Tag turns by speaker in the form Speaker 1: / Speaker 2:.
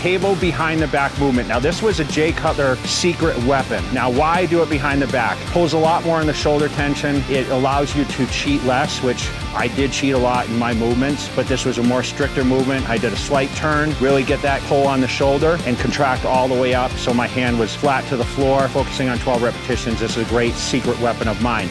Speaker 1: table behind the back movement. Now this was a Jay Cutler secret weapon. Now why do it behind the back? Pulls a lot more in the shoulder tension. It allows you to cheat less, which I did cheat a lot in my movements, but this was a more stricter movement. I did a slight turn, really get that pull on the shoulder and contract all the way up so my hand was flat to the floor. Focusing on 12 repetitions, this is a great secret weapon of mine.